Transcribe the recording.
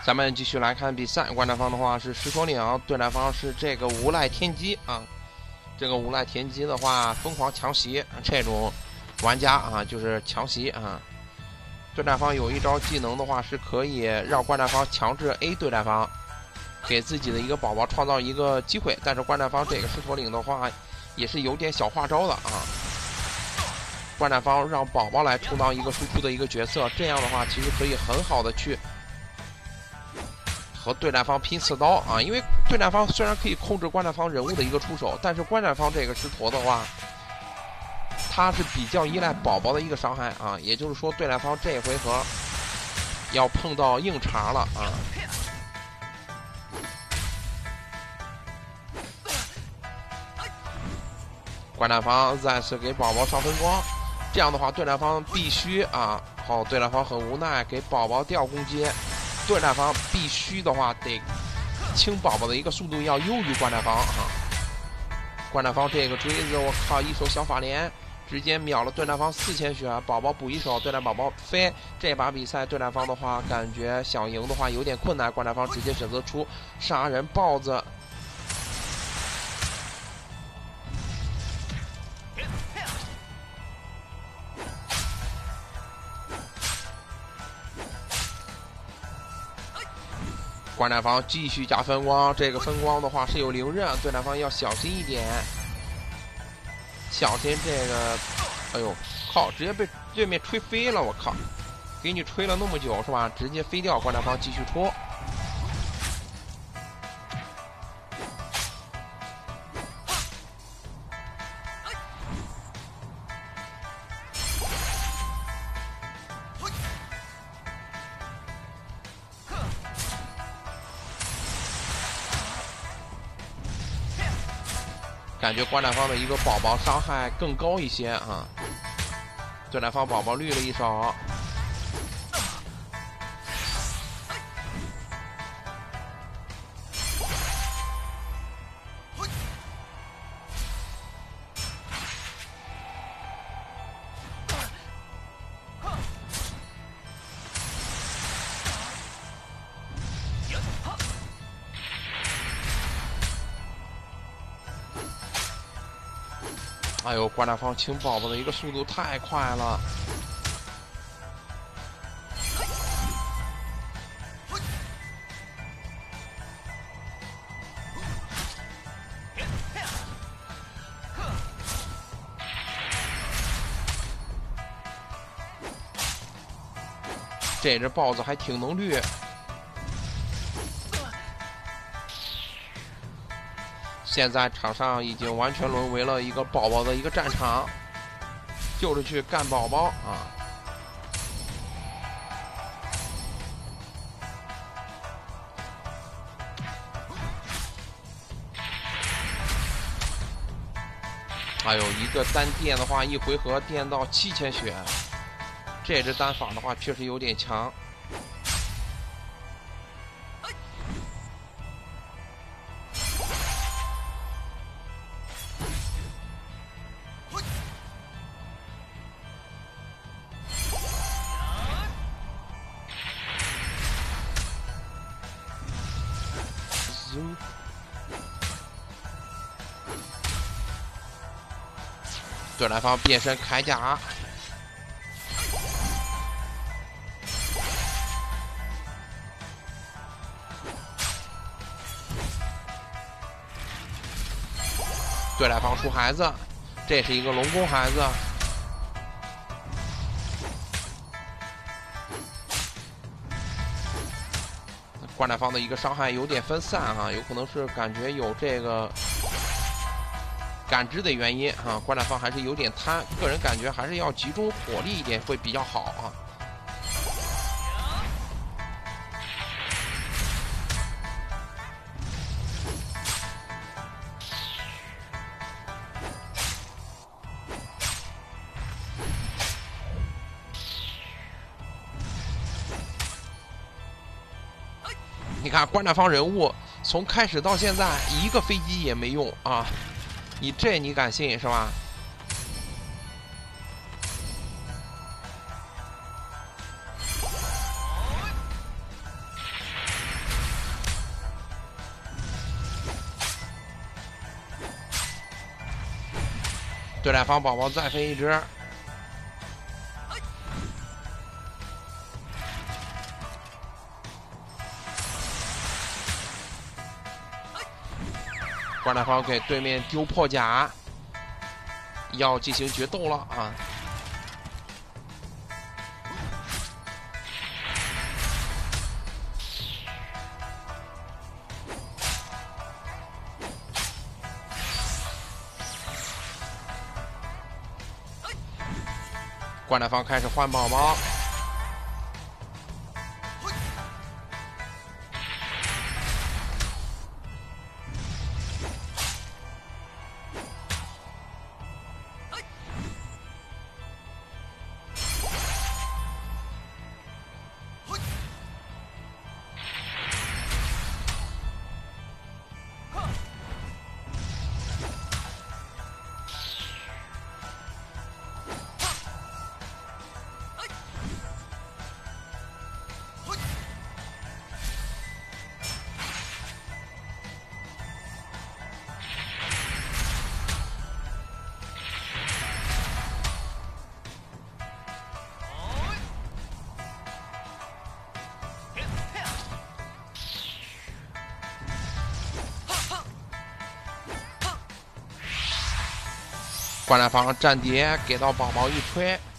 咱们继续来看比赛，观战方的话是石头岭，对战方是这个无赖天机啊。这个无赖天机的话，疯狂强袭这种玩家啊，就是强袭啊。对战方有一招技能的话，是可以让观战方强制 A 对战方，给自己的一个宝宝创造一个机会。但是观战方这个石头岭的话，也是有点小花招的啊。观战方让宝宝来充当一个输出的一个角色，这样的话其实可以很好的去和对战方拼刺刀啊，因为对战方虽然可以控制观战方人物的一个出手，但是观战方这个狮驼的话，他是比较依赖宝宝的一个伤害啊，也就是说对战方这回合要碰到硬茬了啊。观战方再次给宝宝上分光，这样的话对战方必须啊，好，对战方很无奈给宝宝调攻击。对战方必须的话得清宝宝的一个速度要优于观战方啊！观战方这个锥子，我靠，一手小法连直接秒了对战方4000血，宝宝补一手，对战宝宝飞。这把比赛对战方的话，感觉想赢的话有点困难，观战方直接选择出杀人豹子。观战方继续加分光，这个分光的话是有灵刃，对战方要小心一点，小心这个，哎呦，靠，直接被对面吹飞了，我靠，给你吹了那么久是吧？直接飞掉，观战方继续戳。感觉观战方的一个宝宝伤害更高一些啊，对战方宝宝绿了一手，哎呦，观战方清宝宝的一个速度太快了。这只豹子还挺能绿。现在场上已经完全沦为了一个宝宝的一个战场，就是去干宝宝啊！哎呦，一个单电的话，一回合电到7000血，这只单法的话确实有点强。对战方变身铠甲，对战方出孩子，这是一个龙宫孩子。观战方的一个伤害有点分散啊，有可能是感觉有这个感知的原因啊，观战方还是有点贪，个人感觉还是要集中火力一点会比较好啊。你看观战方人物从开始到现在一个飞机也没用啊，你这你敢信是吧？ 对战方宝宝再飞一只。观战方给对面丢破甲，要进行决斗了啊！观战方开始换宝宝。观战方战碟给到宝宝一吹。